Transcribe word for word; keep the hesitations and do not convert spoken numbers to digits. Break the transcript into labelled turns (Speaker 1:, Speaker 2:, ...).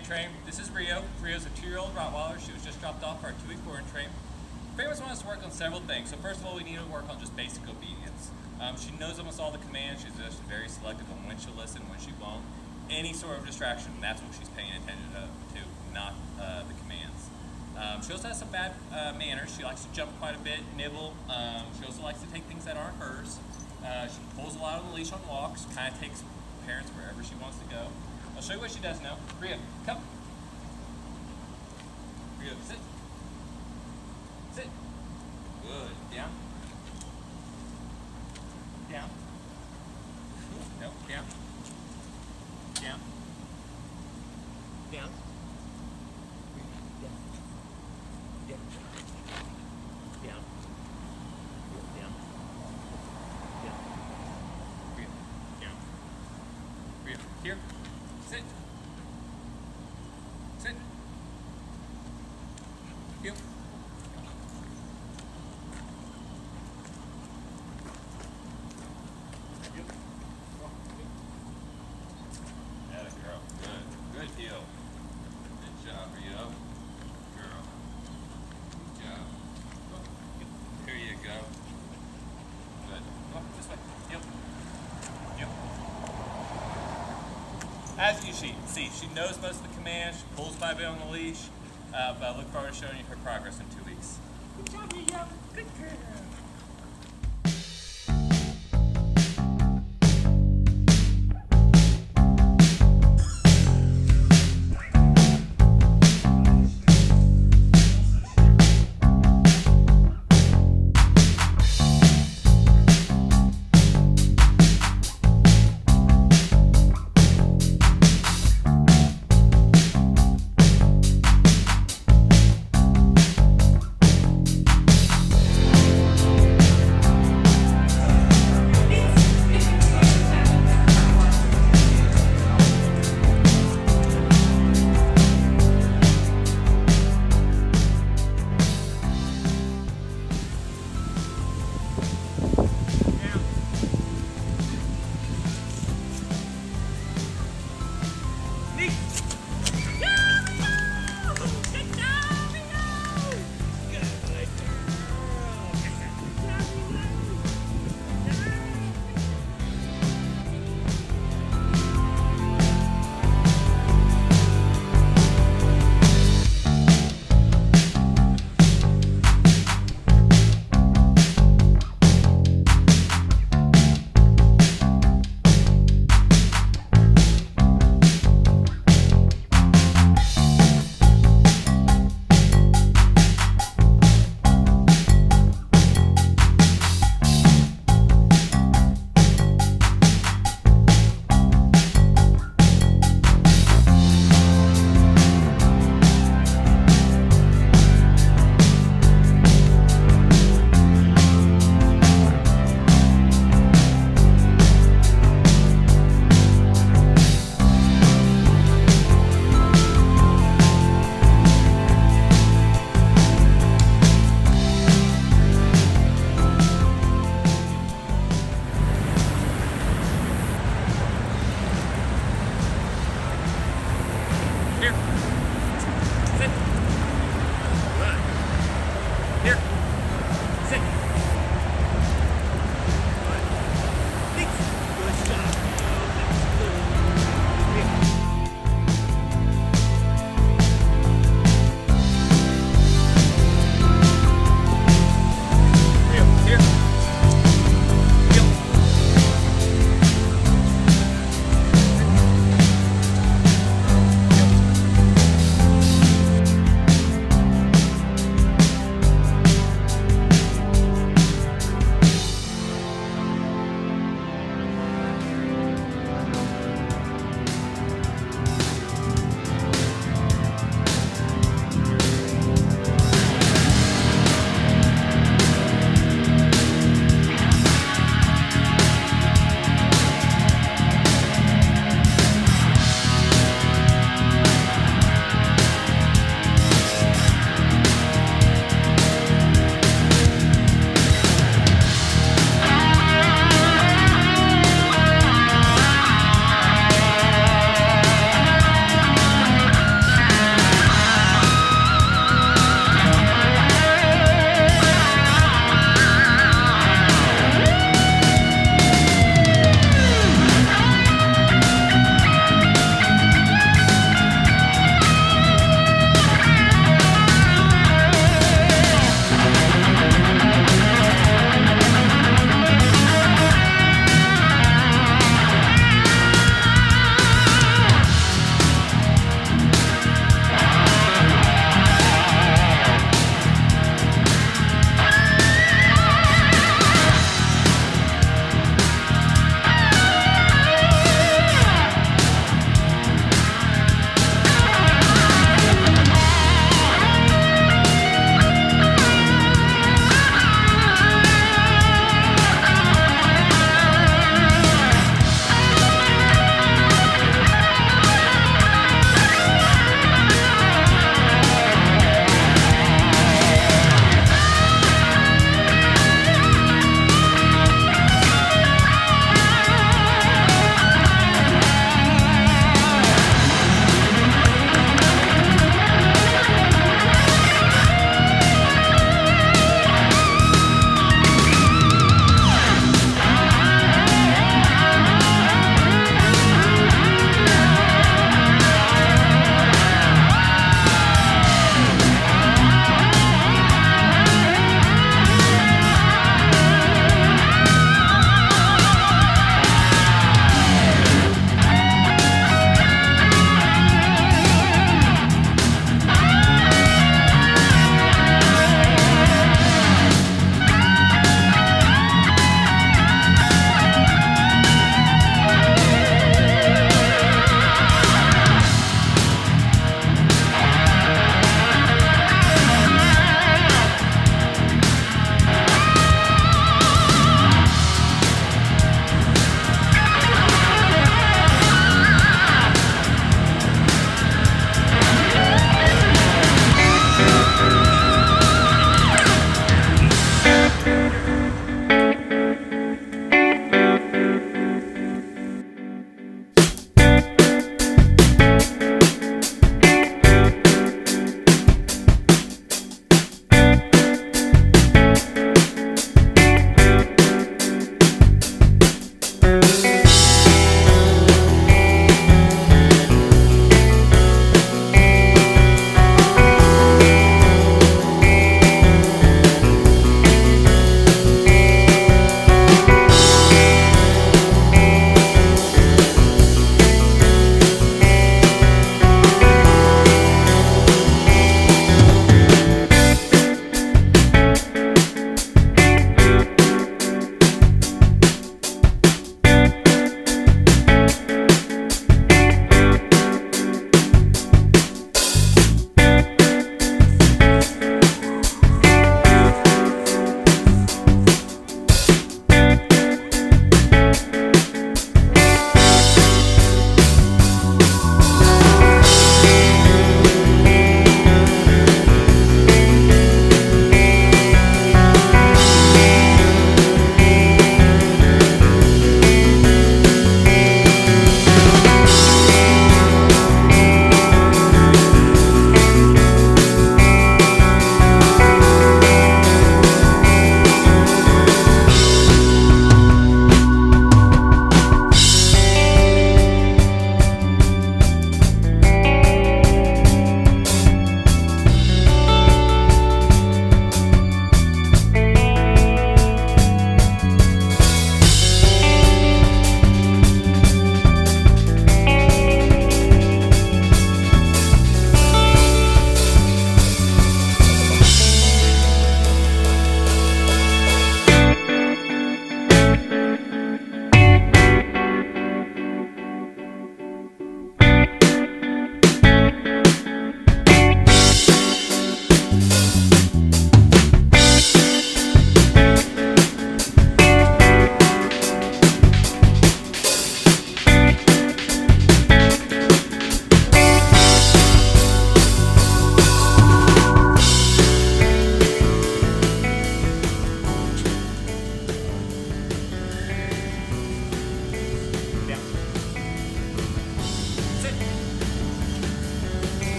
Speaker 1: and train. This is Rio. Rio's a two-year-old Rottweiler. She was just dropped off for our two-week board and train. Famous wants us to work on several things. So first of all, we need to work on just basic obedience. Um, she knows almost all the commands. She's just very selective on when she'll listen, when she won't. Any sort of distraction, that's what she's paying attention to, not uh, the commands. Um, she also has some bad uh, manners. She likes to jump quite a bit, nibble. Um, she also likes to take things that aren't hers. Uh, she pulls a lot on the leash on walks, kind of takes parents wherever she wants to go. I'll show you what she does now. Rio, come. Rio, sit. Sit. Good. Down. Down. No, down. Down. Down. Down. Down. Down. Down. Down. Rio. Down. Rio. Here. Sit. Sit. Heel. Heel. Atta girl. Good. Good heel. Good job, Rio. Girl. Good job. Here you go. Good. Go this way. Heel. Heel. As you see, see, she knows most of the commands. She pulls by a bit on the leash. Uh, but I look forward to showing you her progress in two weeks.
Speaker 2: Good job, Rio. Good girl.